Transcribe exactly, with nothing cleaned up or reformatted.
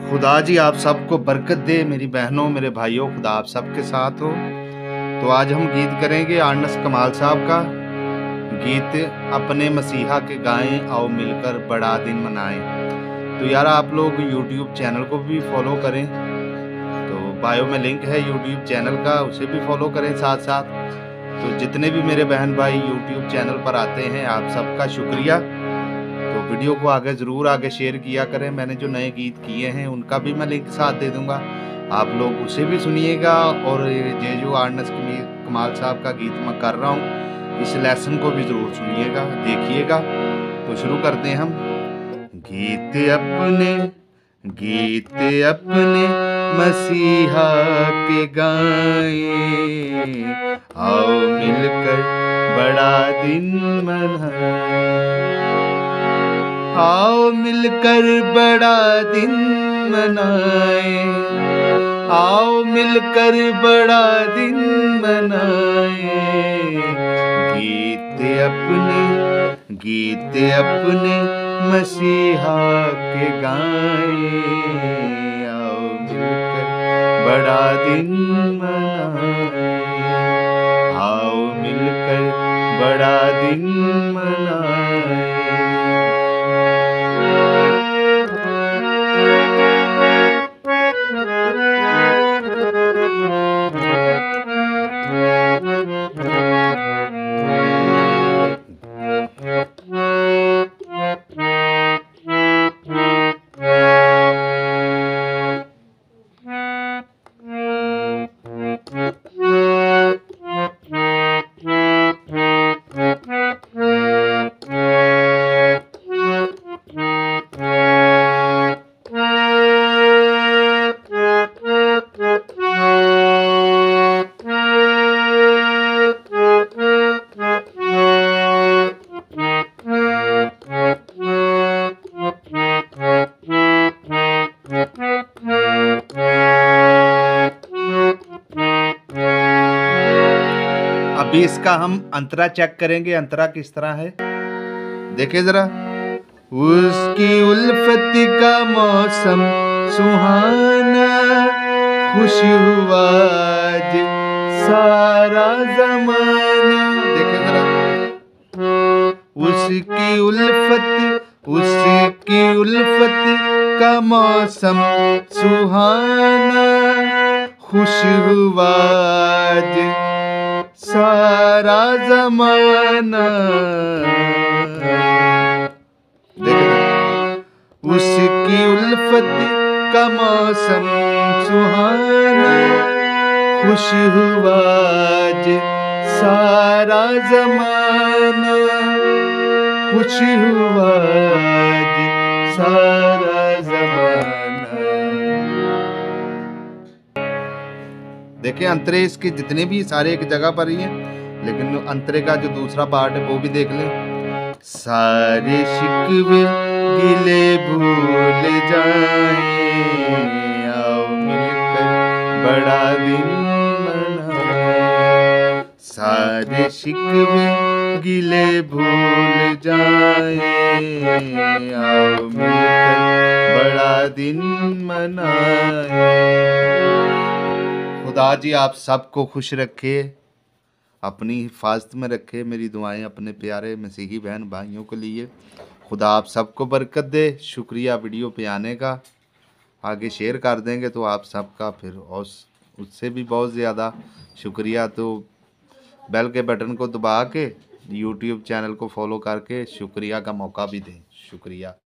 खुदा जी आप सबको बरकत दे, मेरी बहनों मेरे भाइयों, खुदा आप सबके साथ हो। तो आज हम गीत करेंगे आर्नस कमाल साहब का गीत अपने मसीहा के गाएं, आओ मिलकर बड़ा दिन मनाएं। तो यार आप लोग यूट्यूब चैनल को भी फॉलो करें, तो बायो में लिंक है यूट्यूब चैनल का, उसे भी फॉलो करें साथ साथ। तो जितने भी मेरे बहन भाई यूट्यूब चैनल पर आते हैं, आप सबका शुक्रिया। तो वीडियो को आगे ज़रूर आगे शेयर किया करें। मैंने जो नए गीत किए हैं उनका भी मैं लिंक साथ दे दूंगा, आप लोग उसे भी सुनिएगा। और ये जो आर्नस कमाल साहब का गीत मैं कर रहा हूँ, इस लेसन को भी ज़रूर सुनिएगा, देखिएगा। तो शुरू करते हैं हम। गीत अपने गीत अपने मसीहा के गाएं, आओ मिलकर बड़ा दिन मनाएं, आओ मिलकर बड़ा दिन मनाएं, आओ मिलकर बड़ा दिन मनाएं। गीत अपने गीत अपने मसीहा के गाएं, आओ मिलकर बड़ा दिन मनाएं, आओ मिलकर बड़ा दिन मनाएं। अभी इसका हम अंतरा चेक करेंगे, अंतरा किस तरह है देखिए जरा। उसकी उल्फत का मौसम सुहाना, खुश हुआ आज सारा जमाना। देखिए जरा, उसकी उल्फत उसकी उल्फत का मौसम सुहाना, खुश हुआ आज सारा जमाना। उसकी उल्फत का मौसम सुहाना, खुश हुआ आज सारा जमाना, खुश हुआ आज सारा जमाना। देखिए अंतरे इसके जितने भी सारे एक जगह पर ही हैं, लेकिन अंतरे का जो दूसरा पार्ट है वो भी देख लें। सारे शिकवे गिले भूल जाएं, आओ मिलकर बड़ा दिन मनाएं। सारे शिकवे गिले भूल जाएं, आओ मिलकर बड़ा दिन मनाएं। खुदा जी आप सबको खुश रखे, अपनी हिफाजत में रखे। मेरी दुआएं अपने प्यारे मसीही बहन भाइयों के लिए। खुदा आप सबको बरकत दे। शुक्रिया वीडियो पे आने का, आगे शेयर कर देंगे तो आप सबका फिर और उससे भी बहुत ज़्यादा शुक्रिया। तो बेल के बटन को दबा के यूट्यूब चैनल को फॉलो करके शुक्रिया का मौका भी दें। शुक्रिया।